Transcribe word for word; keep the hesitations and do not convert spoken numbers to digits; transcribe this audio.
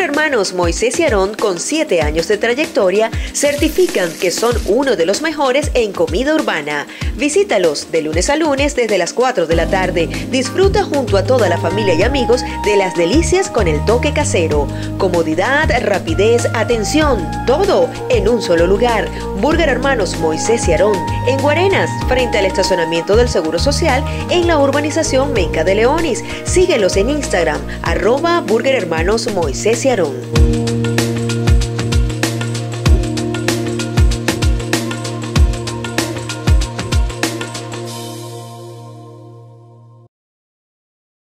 Hermanos Moisés y Aarón, con siete años de trayectoria, certifican que son uno de los mejores en comida urbana. Visítalos de lunes a lunes desde las cuatro de la tarde. Disfruta junto a toda la familia y amigos de las delicias con el toque casero. Comodidad, rapidez, atención, todo en un solo lugar. Burger Hermanos Moisés y Aarón, en Guarenas, frente al estacionamiento del Seguro Social, en la urbanización Menca de Leonis. Síguelos en Instagram, arroba Burger Hermanos Moisés y Aarón.